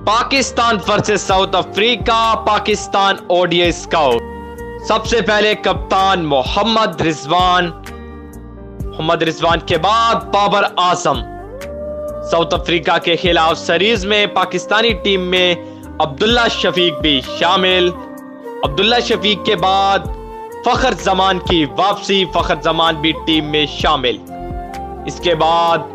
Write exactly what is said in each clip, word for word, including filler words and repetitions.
Pakistan versus South Africa, Pakistan ODI squad. सबसे पहले कप्तान मोहम्मद रिजवान, मोहम्मद रिजवान के बाद बाबर आजम। साउथ अफ्रीका के खिलाफ सीरीज में पाकिस्तानी टीम में अब्दुल्ला शफीक भी शामिल। अब्दुल्ला शफीक के बाद फखर जमान की वापसी, फखर जमान भी टीम में शामिल। इसके बाद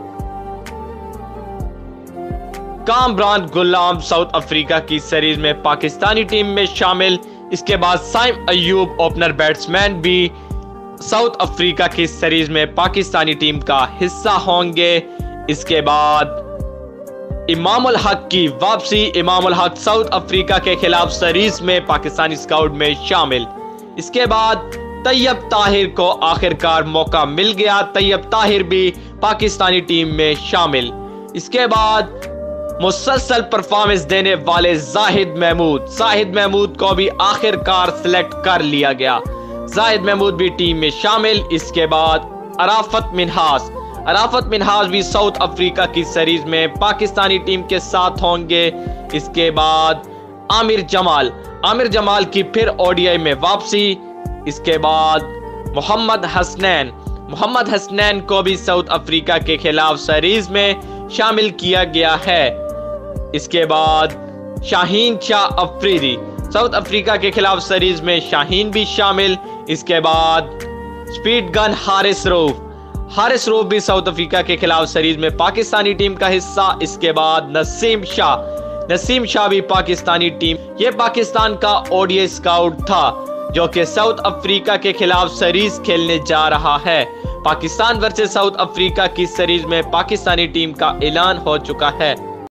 कामरान गुलाम साउथ अफ्रीका की सीरीज में पाकिस्तानी टीम में शामिल। इसके बाद साइम अयूब ओपनर बैट्समैन भी साउथ अफ्रीका की सीरीज में पाकिस्तानी टीम का हिस्सा होंगे। इसके बाद इमामुल हक की वापसी, इमामुल हक साउथ अफ्रीका के खिलाफ सीरीज में पाकिस्तानी स्काउट में शामिल। इसके बाद तैयब ताहिर को आखिरकार मौका मिल गया, तैयब ताहिर भी पाकिस्तानी टीम में शामिल। इसके बाद मुसलसल परफॉर्मेंस देने वाले जाहिद महमूद, जाहिद महमूद को भी आखिरकार सिलेक्ट कर लिया गया, जाहिद महमूद भी टीम में शामिल। इसके बाद अराफत मिन्हास, अराफत मिन्हास भी साउथ अफ्रीका की सीरीज में पाकिस्तानी टीम के साथ होंगे। इसके बाद आमिर जमाल, आमिर जमाल की फिर ओडीआई में वापसी। इसके बाद मोहम्मद हसनैन, मोहम्मद हसनैन को भी साउथ अफ्रीका के खिलाफ सीरीज में शामिल किया गया है। इसके बाद शाहीन शाह अफरीदी, साउथ अफ्रीका के खिलाफ सीरीज में शाहीन भी शामिल। इसके बाद स्पीड गन हारिस रऊफ, हारिस रऊफ भी साउथ अफ्रीका के खिलाफ सीरीज में पाकिस्तानी टीम का हिस्सा। इसके बाद नसीम शाह, नसीम शाह भी पाकिस्तानी टीम, ये पाकिस्तान का ओडीआई स्काउट था जो कि साउथ अफ्रीका के खिलाफ सीरीज खेलने जा रहा है। पाकिस्तान वर्सेस साउथ अफ्रीका की सीरीज में पाकिस्तानी टीम का ऐलान हो चुका है।